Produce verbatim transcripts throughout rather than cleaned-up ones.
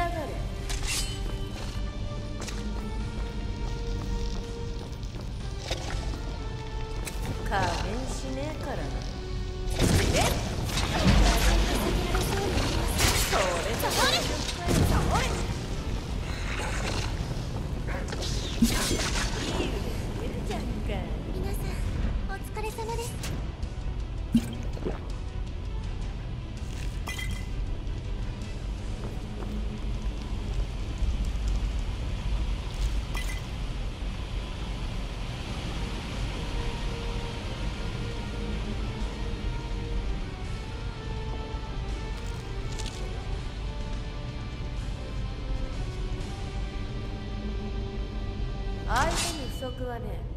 がれ。加減しねえからな。えっそれさほれさほれいい腕してるじゃんか。 皆さんお疲れ様です。 相手に不足はねえ。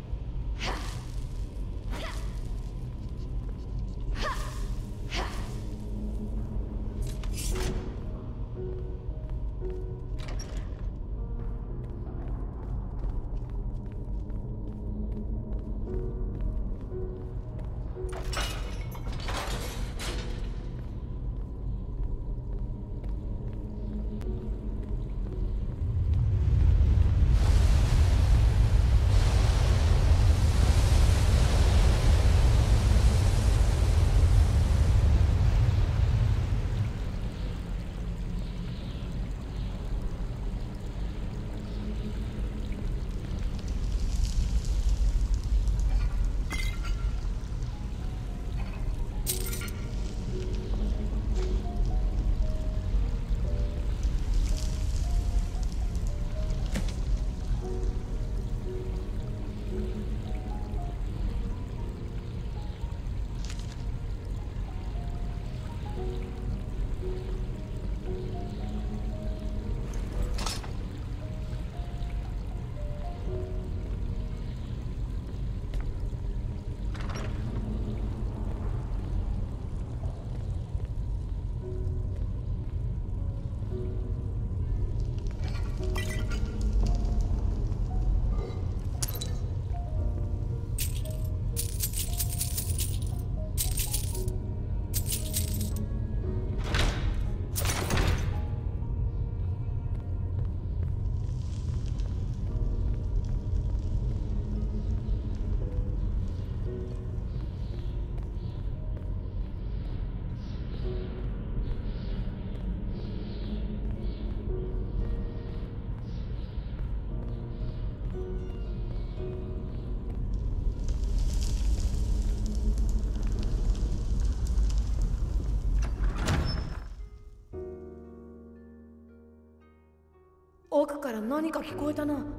奥から何か聞こえたな。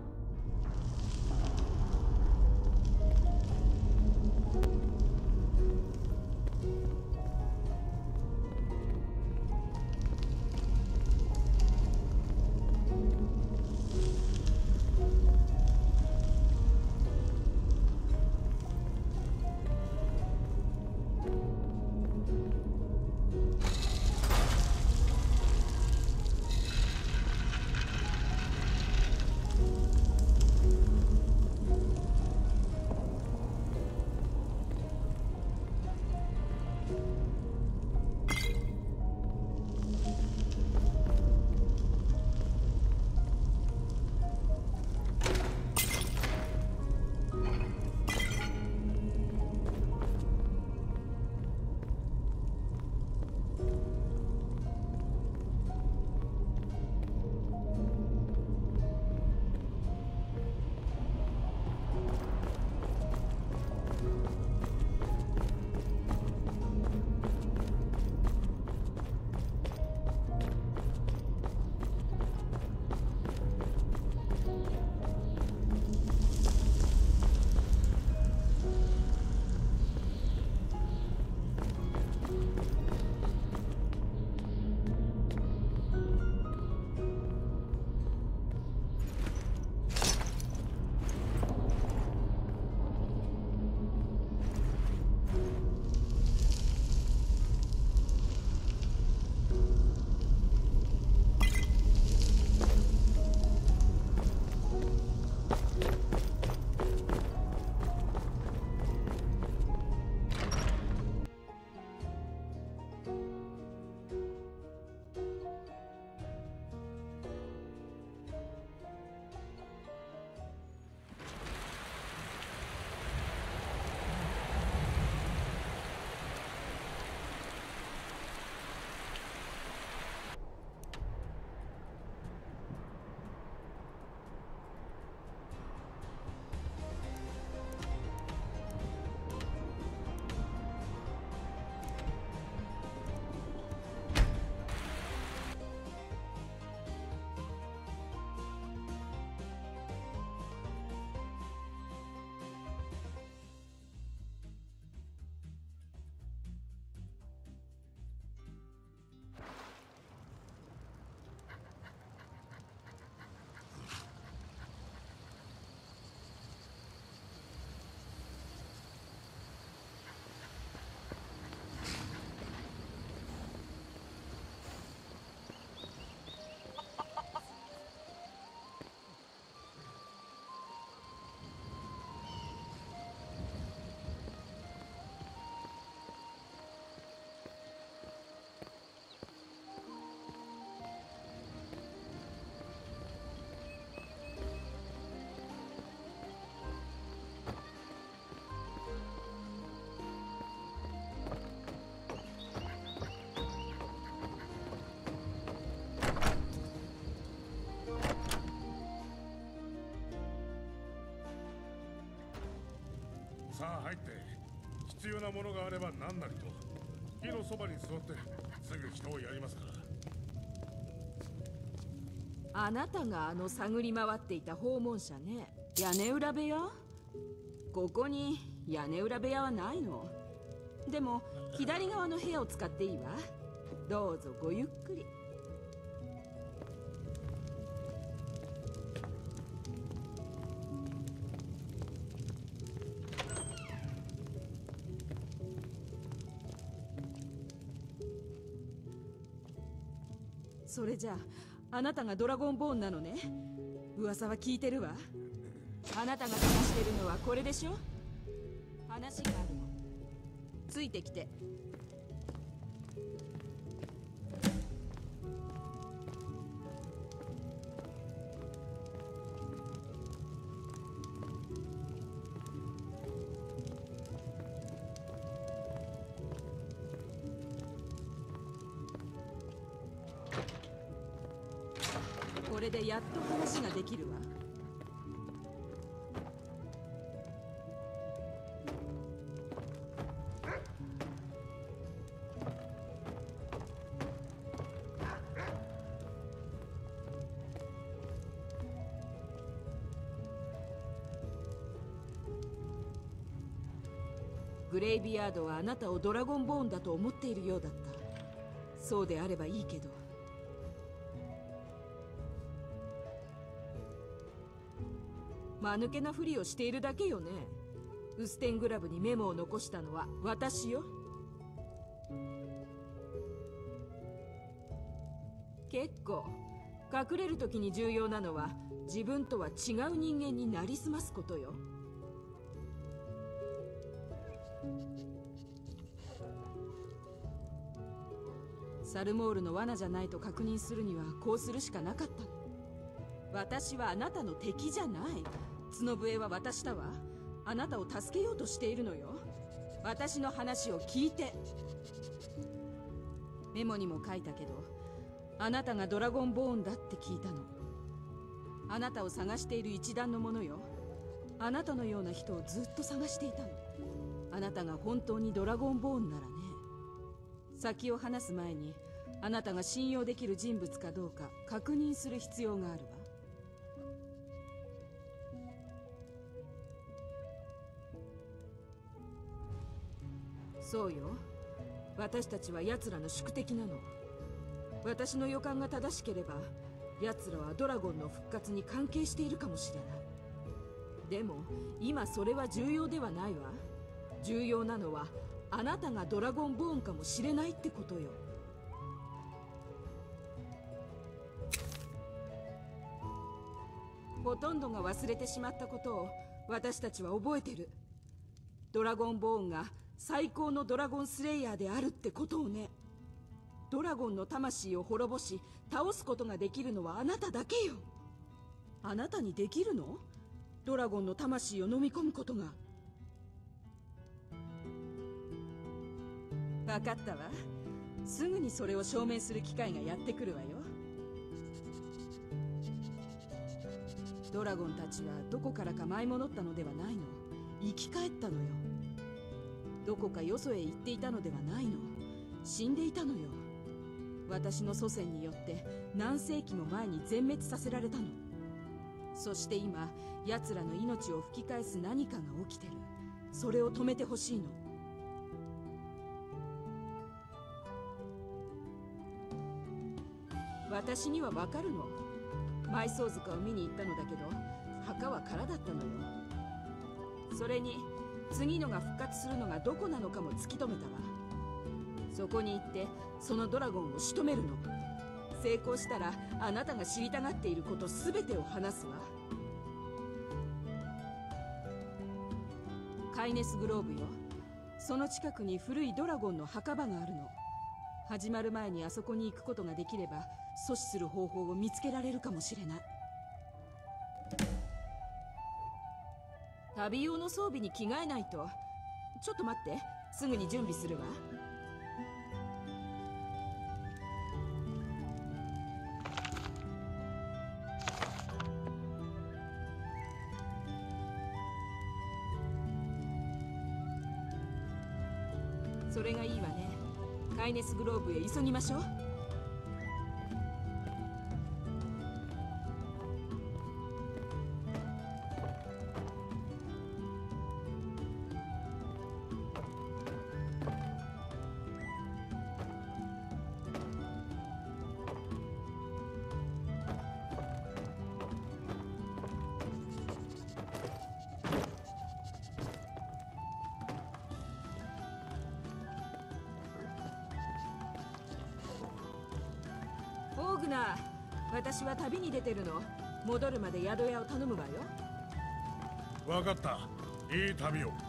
って必要なものがあれば何なりと火のそばに座ってすぐ人をやりますから。 あなたがあの探り回っていた訪問者ね。屋根裏部屋？ここに屋根裏部屋はないの。でも左側の部屋を使っていいわ。どうぞごゆっくり。それじゃあ、あなたがドラゴンボーンなのね。噂は聞いてるわ。あなたが探してるのはこれでしょ。話があるの。ついてきて。これでやっと話ができるわ。グレイビヤードはあなたをドラゴンボーンだと思っているようだった。そうであればいいけど。間抜けなふりをしているだけよね。ウステングラブにメモを残したのは私よ。結構隠れる時に重要なのは自分とは違う人間になりすますことよ。サルモールの罠じゃないと確認するにはこうするしかなかったの。私はあなたの敵じゃない。角笛は私だわ。あなたを助けようとしているのよ。私の話を聞いて。メモにも書いたけど、あなたがドラゴンボーンだって聞いたの。あなたを探している一団のものよ。あなたのような人をずっと探していたの。あなたが本当にドラゴンボーンならね。先を話す前にあなたが信用できる人物かどうか確認する必要があるわ。そうよ。私たちは奴らの宿敵なの。私の予感が正しければ奴らはドラゴンの復活に関係しているかもしれない。でも今それは重要ではないわ。重要なのはあなたがドラゴンボーンかもしれないってことよ。ほとんどが忘れてしまったことを私たちは覚えてる。ドラゴンボーンが最高のドラゴンスレイヤーであるってことをね。ドラゴンの魂を滅ぼし倒すことができるのはあなただけよ。あなたにできるの？ドラゴンの魂を飲み込むことが。分かったわ。すぐにそれを証明する機会がやってくるわよ。ドラゴンたちはどこからか舞い戻ったのではないの。生き返ったのよ。どこかよそへ行っていたのではないの。死んでいたのよ。私の祖先によって何世紀も前に全滅させられたの。そして今奴らの命を吹き返す何かが起きてる。それを止めてほしいの。私にはわかるの。埋葬塚を見に行ったのだけど墓は空だったのよ。それに次のが復活するのがどこなのかも突き止めたわ。そこに行ってそのドラゴンを仕留めるの。成功したらあなたが知りたがっていること全てを話すわ。カイネスグローブよ。その近くに古いドラゴンの墓場があるの。始まる前にあそこに行くことができれば阻止する方法を見つけられるかもしれない。旅用の装備に着替えないと。ちょっと待って、すぐに準備するわ。 それがいいわね。カイネスグローブへ急ぎましょう。オーグナー、私は旅に出てるの。戻るまで宿屋を頼むわよ。 分かった。いい旅を。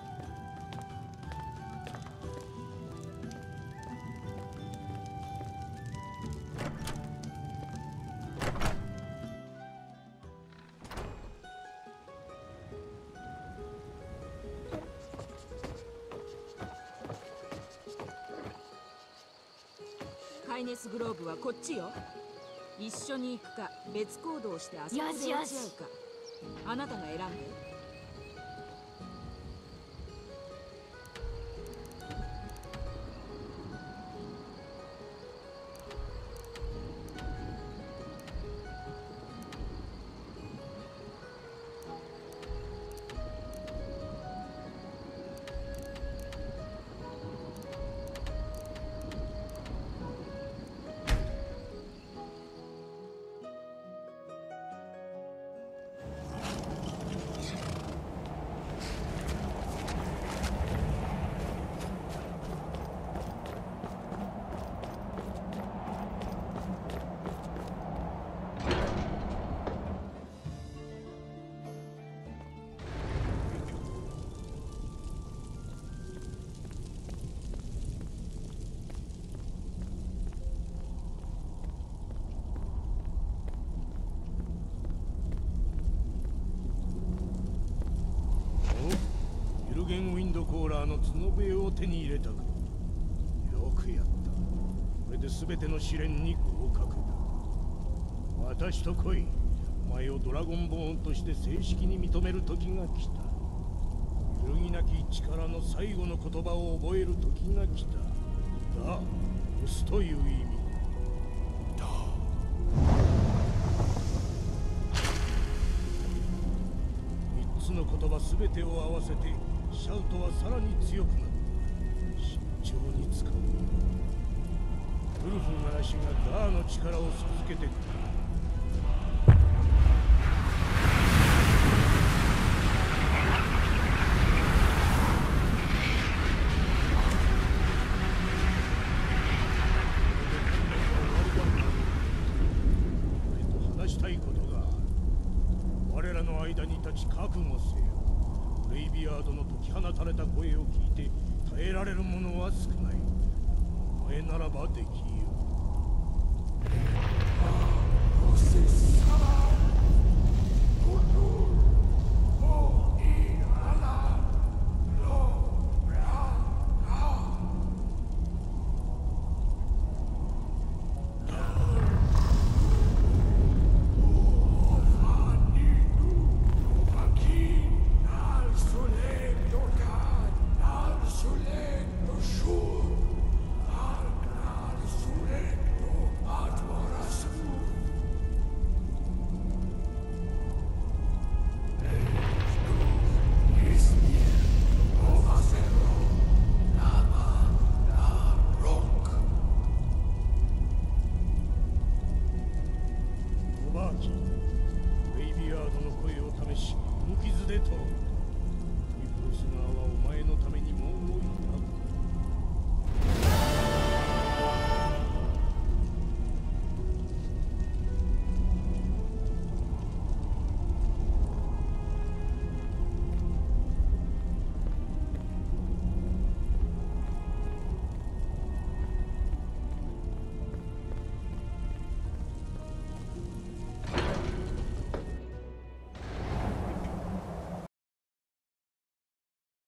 カイネスグローブはこっちよ。一緒に行くか別行動して遊びで落ち合うか、あなたが選んで。 ゲンウィンドコーラーの角笛を手に入れたか。よくやった。これで全ての試練に合格だ。私と来い。お前をドラゴンボーンとして正式に認める時が来た。揺るぎなき力の最後の言葉を覚える時が来た。だ、押すという意味だ。三つの言葉全てを合わせてシャウトはさらに強くなった。慎重に使うよ。ウルフの足がダーの力を授けてくる。俺と話したいことがある。我らの間に立ち覚悟せよ。グレイビアードの解き放たれた声を聞いて耐えられる者は少ない。お前ならばできよう。